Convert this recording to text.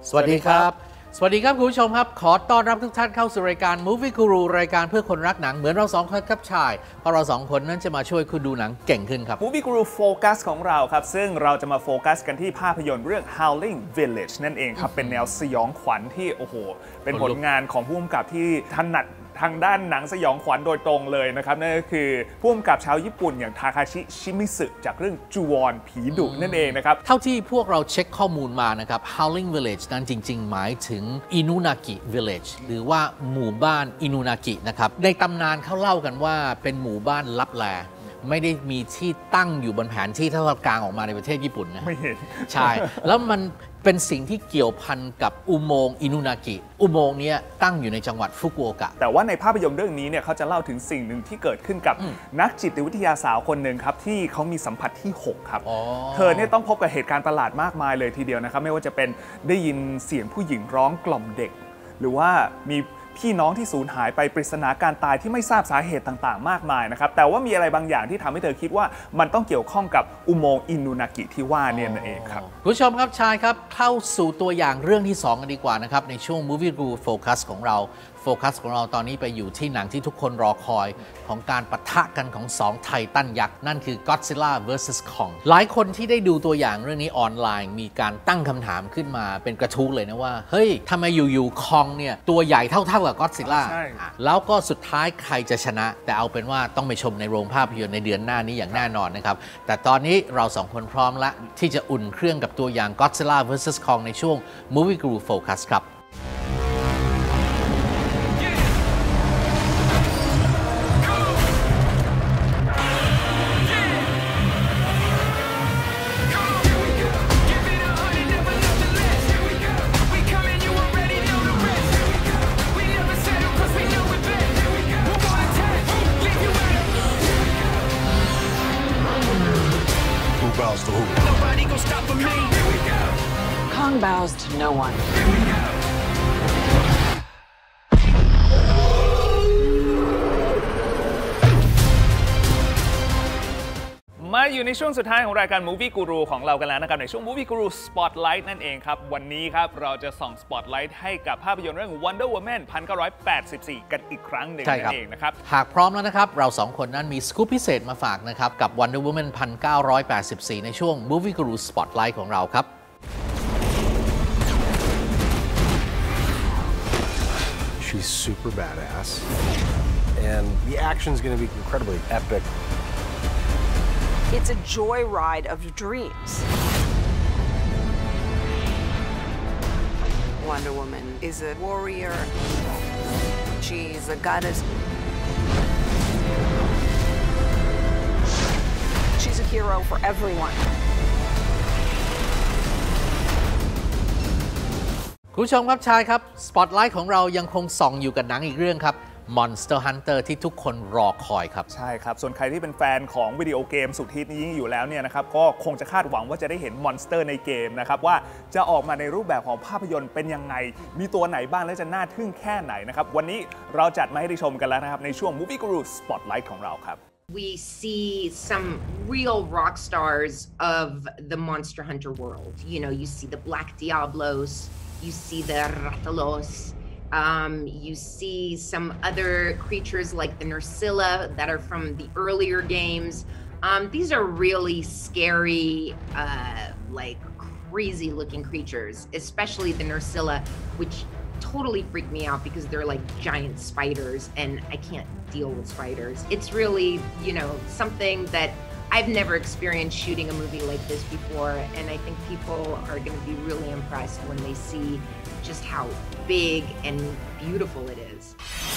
สวัสดีครับสวัสดีครับคุณผู้ชมครับขอต้อนรับทุกท่านเข้าสู่รายการ Movie Guru รายการเพื่อคนรักหนังเหมือนเราสองคนครับชายเพราะเราสองคนนั้นจะมาช่วยคุณดูหนังเก่งขึ้นครับ Movie Guru Focus ของเราครับซึ่งเราจะมาโฟกัสกันที่ภาพยนตร์เรื่อง Howling Village นั่นเองครับเป็นแนวสยองขวัญที่โอ้โหเป็นผลงานของผู้กำกับที่ถนัดทางด้านหนังสยองขวัญโดยตรงเลยนะครับนั่นก็คือผู้กำกับชาวญี่ปุ่นอย่างทาคาชิชิมิสึจากเรื่องจูวอนผีดุนั่นเองนะครับเท่าที่พวกเราเช็คข้อมูลมานะครับ Howling Village นั้นจริงๆหมายถึง Inunaki Village หรือว่าหมู่บ้าน Inunaki นะครับในตำนานเขาเล่ากันว่าเป็นหมู่บ้านลับแลไม่ได้มีที่ตั้งอยู่บนแผนที่ถ้าเรากางออกมาในประเทศญี่ปุ่นนะไม่เห็นใช่แล้วมันเป็นสิ่งที่เกี่ยวพันกับอุโมงค์อินุนากิอุโมงค์นี้ตั้งอยู่ในจังหวัดฟุกุโอกะแต่ว่าในภาพยนตร์เรื่องนี้เนี่ยเขาจะเล่าถึงสิ่งหนึ่งที่เกิดขึ้นกับนักจิตวิทยาสาวคนหนึ่งครับที่เขามีสัมผัสที่6ครับเธอเนี่ยต้องพบกับเหตุการณ์ประหลาดมากมายเลยทีเดียวนะครับไม่ว่าจะเป็นได้ยินเสียงผู้หญิงร้องกล่อมเด็กหรือว่ามีพี่น้องที่สูญหายไปปริศนาการตายที่ไม่ทราบสาเหตุต่างๆมากมายนะครับแต่ว่ามีอะไรบางอย่างที่ทำให้เธอคิดว่ามันต้องเกี่ยวข้องกับอุโมงค์อินูนากิที่ว่าเนี่ยนั่นเองครับผู้ชมครับชายครับเข้าสู่ตัวอย่างเรื่องที่2กันดีกว่านะครับในช่วง Movie Guru Focus ของเราโฟกัสของเราตอนนี้ไปอยู่ที่หนังที่ทุกคนรอคอยของการปะทะกันของ2ไททันยักษ์นั่นคือ Godzilla vs Kong หลายคนที่ได้ดูตัวอย่างเรื่องนี้ออนไลน์มีการตั้งคำถามขึ้นมาเป็นกระทู้เลยนะว่าเฮ้ยทำไมอยู่ๆคองเนี่ยตัวใหญ่เท่ากับ Godzilla แล้วก็สุดท้ายใครจะชนะแต่เอาเป็นว่าต้องไปชมในโรงภาพยนตร์ในเดือนหน้านี้อย่างแน่นอนนะครับแต่ตอนนี้เรา2คนพร้อมแล้วที่จะอุ่นเครื่องกับตัวอย่าง Godzilla vs Kong ในช่วง Movie Guru Focus ครับ bows to who? Nobody gonna stop for me. Here we go. Kong bows to no one. Here we go. มาอยู่ในช่วงสุดท้ายของรายการ Movie Guru ของเรากันแล้วนะครับในช่วง Movie Guru Spotlight นั่นเองครับวันนี้ครับเราจะส่อง Spotlight ให้กับภาพยนตร์เรื่อง Wonder Woman 1984 กันอีกครั้งหนึ่งนั่นเองนะครับหากพร้อมแล้วนะครับเรา2คนนั้นมีสกู๊ปพิเศษมาฝากนะครับกับ Wonder Woman 1984 ในช่วง Movie Guru Spotlight ของเราครับ She's super badass and the action's gonna be incredibly epic. It's a joyride of dreams. Wonder Woman is a warrior. She's a goddess. She's a hero for everyone. คุณผู้ชมครับชายครับ Spotlight ของเรายังคงส่องอยู่กับหนังอีกเรื่องครับMonster Hunter ที่ทุกคนรอคอยครับใช่ครับส่วนใครที่เป็นแฟนของวิดีโอเกมสุดฮิตนี้อยู่แล้วเนี่ยนะครับก็คงจะคาดหวังว่าจะได้เห็นมอนสเตอร์ในเกมนะครับว่าจะออกมาในรูปแบบของภาพยนตร์เป็นยังไงมีตัวไหนบ้างและจะน่าทึ่งแค่ไหนนะครับวันนี้เราจัดมาให้ได้ชมกันแล้วนะครับในช่วง Movie Guru Spotlight ของเราครับ We see some real rock stars of the Monster Hunter world. You know, you see the Black Diablos, you see the Rathalos.You see some other creatures like the Nursilla that are from the earlier games. These are really scary, like crazy looking creatures, especially the Nursilla, which totally freak me out because they're like giant spiders and I can't deal with spiders. It's really, you know, something that I've never experienced shooting a movie like this before, and I think people are going to be really impressed when they see just how big and beautiful it is.